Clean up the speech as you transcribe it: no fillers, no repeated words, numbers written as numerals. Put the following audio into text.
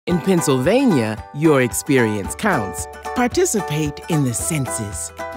In Pennsylvania, your experience counts. Participate in the census.